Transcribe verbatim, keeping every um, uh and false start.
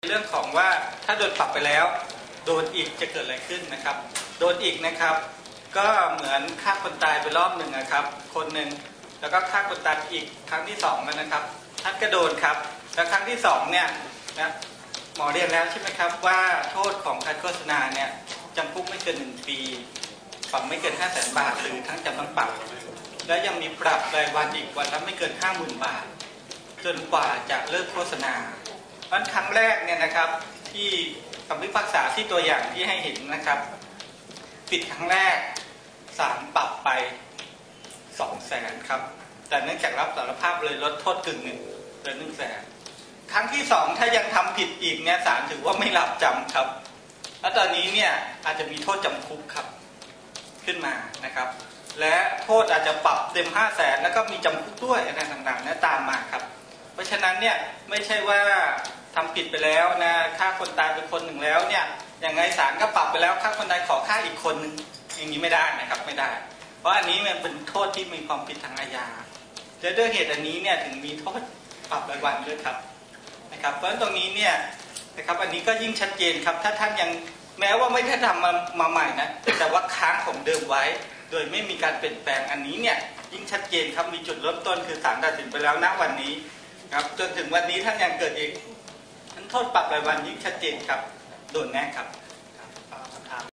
เรื่องของว่าถ้าโดนปรับไปแล้วโดนอีกจะเกิดอะไรขึ้นนะครับโดนอีกนะครับก็เหมือนฆ่าคนตายไปรอบหนึ่งนะครับคนหนึ่งแล้วก็ฆ่าคนตายอีกครั้งที่สองแล้วนะครับท่านก็โดนครับแล้วครั้งที่สองเนี่ยนะหมอเรียนแล้วใช่ไหมครับว่าโทษของการโฆษณาเนี่ยจำคุกไม่เกินหนึ่งปีปรับไม่เกินห้าแสนบาทหรือทั้งจำทั้งปรับและยังมีปรับรายวันอีกวันละไม่เกินห้าหมื่นบาทจนกว่าจะเลิกโฆษณาวันครั้งแรกเนี่ยนะครับที่คำพิพากษาที่ตัวอย่างที่ให้เห็นนะครับผิดครั้งแรกศาลปรับไปสองแสนครับแต่เนื่องจากรับสารภาพเลยลดโทษกึ่งหนึ่งเหลือหนึ่งแสนครั้งที่สองถ้ายังทำผิดอีกเนี่ยศาลถือว่าไม่รับจำครับแล้วตอนนี้เนี่ยอาจจะมีโทษจำคุกครับขึ้นมานะครับและโทษอาจจะปรับเต็มห้าแสนแล้วก็มีจำคุกด้วยอะไรต่างๆเนี่ยตามมาครับเพราะฉะนั้นเนี่ยไม่ใช่ว่าทำผิดไปแล้วนะฆ่าคนตายไปคนหนึ่งแล้วเนี่ยอย่างไงศาลก็ปรับไปแล้วฆ่าคนตายขอฆ่าอีกคนหนึ่งอย่างนี้ไม่ได้นะครับไม่ได้เพราะอันนี้มันเป็นโทษที่มีความผิดทางอาญาและด้วยเหตุอันนี้เนี่ยถึงมีโทษปรับรายวันด้วยครับนะครับเพราะฉะนั้นตรงนี้เนี่ยนะครับอันนี้ก็ยิ่งชัดเจนครับถ้าท่านยังแม้ว่าไม่ได้ทำมามาใหม่นะแต่ว่าค้างของเดิมไว้โดยไม่มีการเปลี่ยนแปลงอันนี้เนี่ยยิ่งชัดเจนครับมีจุดเริ่มต้นคือศาลตัดสินไปแล้วณวันนี้ครับจนถึงวันนี้ท่านยังเกิดอีกนั้นโทษปรับรายวันยิ่งชัดเจนครับโดนแน่ครับ